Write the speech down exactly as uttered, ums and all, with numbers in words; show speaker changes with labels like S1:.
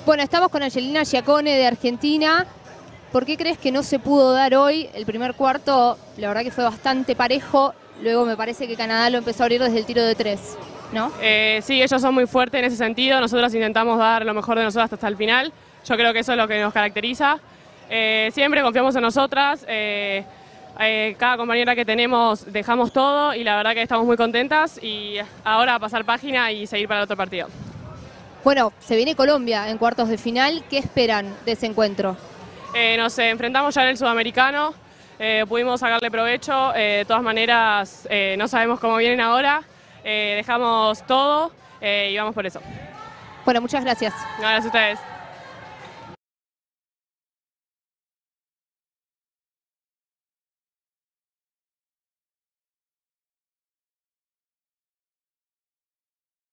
S1: Bueno, estamos con Angelina Giacone de Argentina. ¿Por qué crees que no se pudo dar hoy? El primer cuarto, la verdad que fue bastante parejo. Luego me parece que Canadá lo empezó a abrir desde el tiro de tres, ¿no?
S2: Eh, sí, ellos son muy fuertes en ese sentido. Nosotros intentamos dar lo mejor de nosotros hasta el final. Yo creo que eso es lo que nos caracteriza. Eh, siempre confiamos en nosotras. Eh, eh, cada compañera que tenemos dejamos todo y la verdad que estamos muy contentas. Y ahora pasar página y seguir para el otro partido.
S1: Bueno, se viene Colombia en cuartos de final. ¿Qué esperan de ese encuentro?
S2: Eh, nos enfrentamos ya en el Sudamericano. Eh, pudimos sacarle provecho. Eh, de todas maneras, eh, no sabemos cómo vienen ahora. Eh, dejamos todo eh, y vamos por eso.
S1: Bueno, muchas gracias.
S2: Gracias a ustedes.